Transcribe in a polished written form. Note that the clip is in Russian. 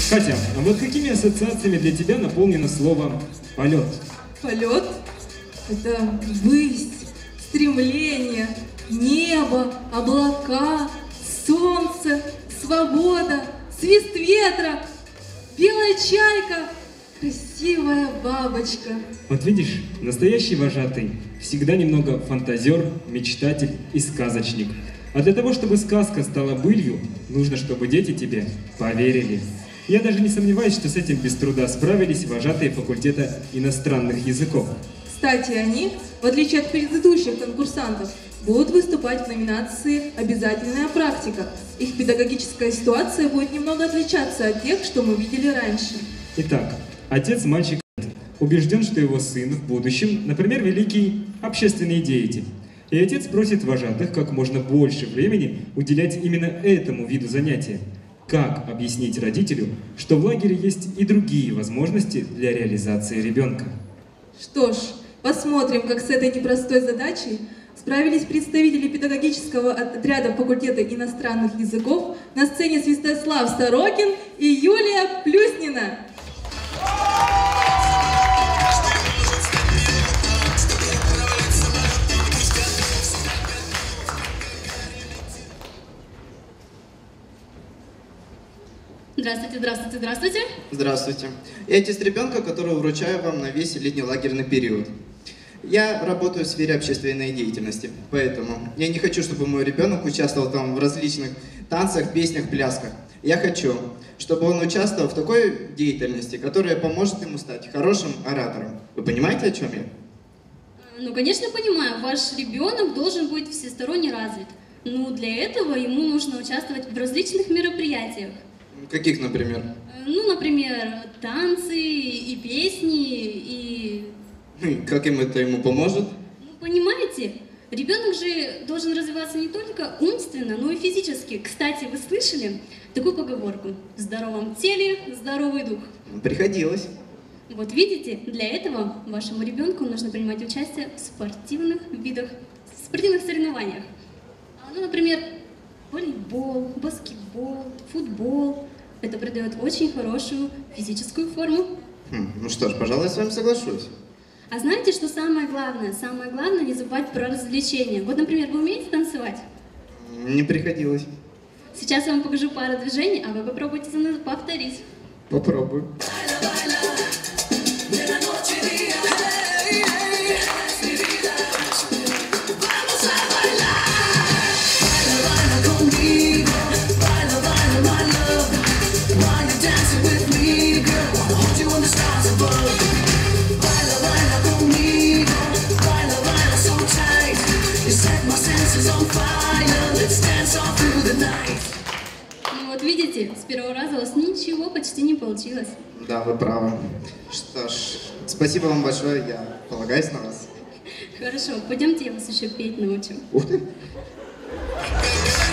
Катя, а вот какими ассоциациями для тебя наполнено слово «полет»? Полет – это высь, стремление, небо, облака, солнце, свобода, свист ветра, белая чайка, красивая бабочка. Вот видишь, настоящий вожатый всегда немного фантазер, мечтатель и сказочник. А для того, чтобы сказка стала былью, нужно, чтобы дети тебе поверили. Я даже не сомневаюсь, что с этим без труда справились вожатые факультета иностранных языков. Кстати, они, в отличие от предыдущих конкурсантов, будут выступать в номинации «Обязательная практика». Их педагогическая ситуация будет немного отличаться от тех, что мы видели раньше. Итак, отец мальчика убежден, что его сын в будущем, например, великий общественный деятель. И отец просит вожатых как можно больше времени уделять именно этому виду занятия. Как объяснить родителю, что в лагере есть и другие возможности для реализации ребенка? Что ж, посмотрим, как с этой непростой задачей справились представители педагогического отряда факультета иностранных языков. На сцене Святослав Сорокин и Юлия Плюснина. Здравствуйте, здравствуйте, здравствуйте. Здравствуйте. Я отец ребенка, которого вручаю вам на весь летний лагерный период. Я работаю в сфере общественной деятельности, поэтому я не хочу, чтобы мой ребенок участвовал там в различных танцах, песнях, плясках. Я хочу, чтобы он участвовал в такой деятельности, которая поможет ему стать хорошим оратором. Вы понимаете, о чем я? Ну, конечно, понимаю. Ваш ребенок должен быть всесторонне развит. Но для этого ему нужно участвовать в различных мероприятиях. Каких, например? Ну, например, танцы и песни, и... Как им это ему поможет? Ну, понимаете, ребенок же должен развиваться не только умственно, но и физически. Кстати, вы слышали такую поговорку: в здоровом теле здоровый дух? Приходилось. Вот видите, для этого вашему ребенку нужно принимать участие в спортивных видах, в спортивных соревнованиях. Ну, например, волейбол, баскетбол, футбол. Это придает очень хорошую физическую форму. Ну что ж, пожалуй, я с вами соглашусь. А знаете, что самое главное? Самое главное не забывать про развлечения. Вот, например, вы умеете танцевать? Не приходилось. Сейчас я вам покажу пару движений, а вы попробуйте за мной повторить. Попробую. Ну вот видите, с первого раза у вас ничего почти не получилось. Да, вы правы. Что ж, спасибо вам большое, я полагаюсь на вас. Хорошо, пойдемте, я вас еще петь научу. Ух ты!